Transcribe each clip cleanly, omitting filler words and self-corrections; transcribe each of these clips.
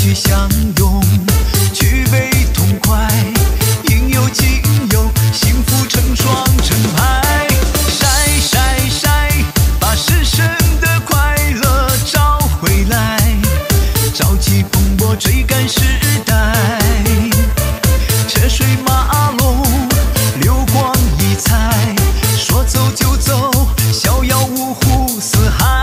聚相拥，举杯痛快，应有尽有，幸福成双成排。晒晒晒，把失神的快乐找回来，召集蓬勃追赶时代。车水马龙，流光溢彩，说走就走，逍遥五湖四海。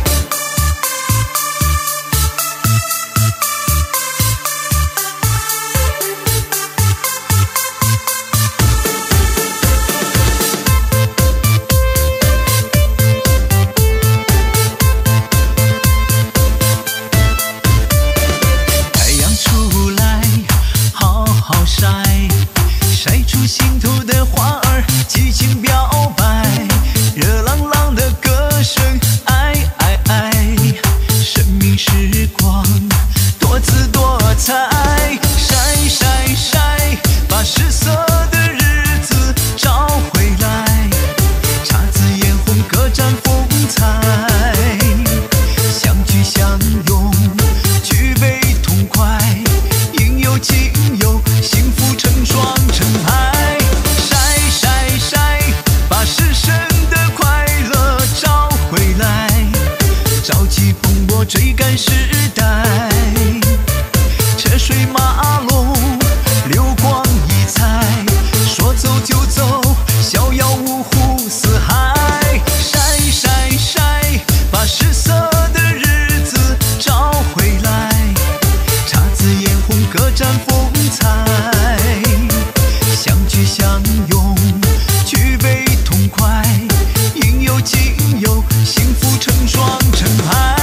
太阳出来，好好晒，晒出心头的花儿，激情表白，热浪浪的歌声，爱爱爱，生命时光多姿多彩。晒晒晒，把失色的日子找回来，姹紫嫣红各展风采。相聚相拥，举杯痛快，应有尽有，幸福成双成排。晒晒晒，把失神的快乐找回来，召集蓬勃追赶时代。车水马龙，流光溢彩，说走就走，逍遥五湖四海。晒晒晒，把失色的日子找回来，姹紫嫣红各展风采。相聚相拥，举杯痛快，应有尽有，幸福成双成排。